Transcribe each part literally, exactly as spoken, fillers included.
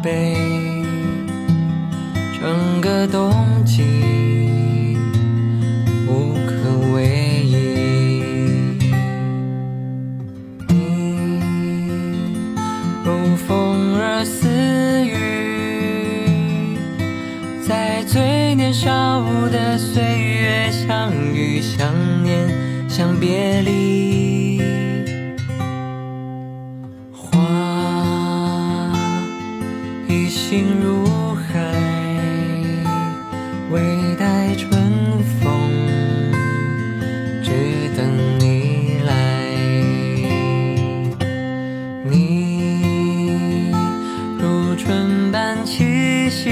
杯，整个冬季无可为依。你如风儿似雨，在最年少的岁月相遇、相念、相别离。花一心入海，唯待春风，只等你来。你如春般气息，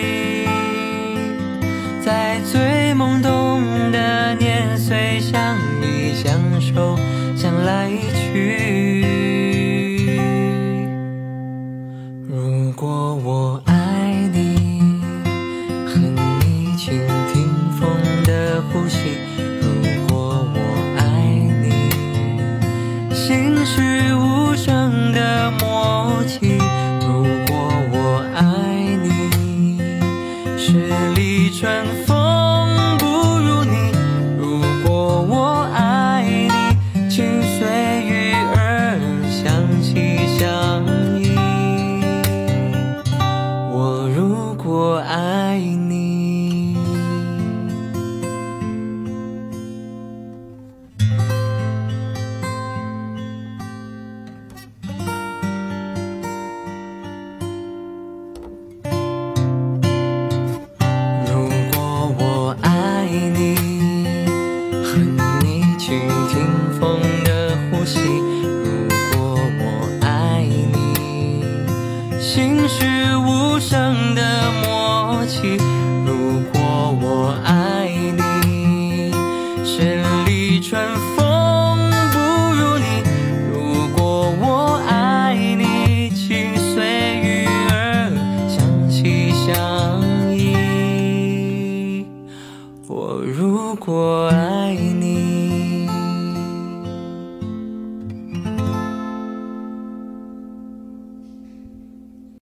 在最懵懂的年岁相依相守，相来去。如果我爱你，和你倾听风的呼吸。如果我爱你，心是无声的默契。如果我爱你，十里春风不如你。如果我爱你，情随鱼儿相期相依。我如果爱你，如果我爱你，和你倾听风的呼吸。如果我爱你，心是无声的默契。如果我爱你，十里春风不如你。如果我爱你，情随鱼儿相期相依。我如果